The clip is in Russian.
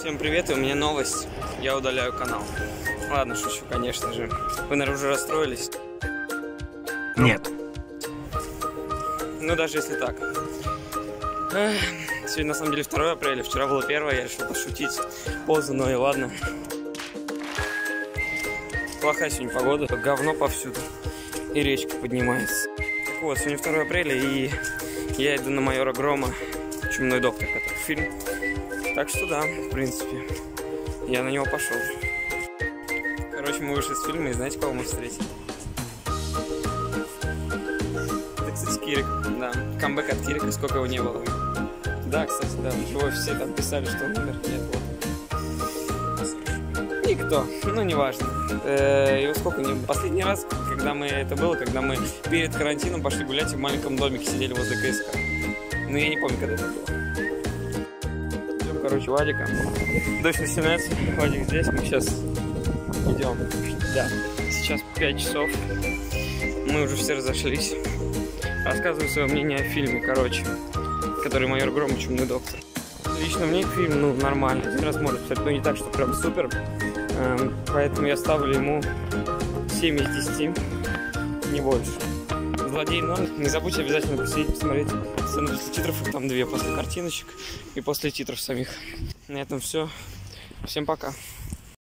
Всем привет, и у меня новость. Я удаляю канал. Ладно, шучу, конечно же. Вы, наверное, уже расстроились? Нет. Ну, даже если так. Сегодня, на самом деле, 2 апреля. Вчера было 1, я решил пошутить. Поздно, но и ладно. Плохая сегодня погода. Говно повсюду. И речка поднимается. Так вот, сегодня 2 апреля, и я иду на «Майора Грома». «Чумной доктор», который фильм. Так что да, в принципе, я на него пошел. Короче, мы вышли с фильма, и знаете, кого мы встретили? Это, кстати, Кирик, да. Камбэк от Кирика, сколько его не было. Да, кстати, да, живой, все там писали, что он умер. Нет, вот. Никто, ну, неважно. Его сколько не было. Последний раз, когда мы перед карантином пошли гулять и в маленьком домике сидели возле КСК. Ну, я не помню, когда это было. Короче, Вадика. Дождь начинается. Вадик здесь. Мы сейчас идем. Да. Сейчас 5 часов. Мы уже все разошлись. Рассказываю свое мнение о фильме, короче, который «Майор Гром» и «Чумной доктор». Лично мне фильм, ну, нормальный. Один раз можно посмотреть, но не так, что прям супер. Поэтому я ставлю ему 7 из 10. Не больше. Злодей номер. Не забудьте обязательно посмотреть сцену после титров. Там 2 после картиночек и после титров самих. На этом все. Всем пока.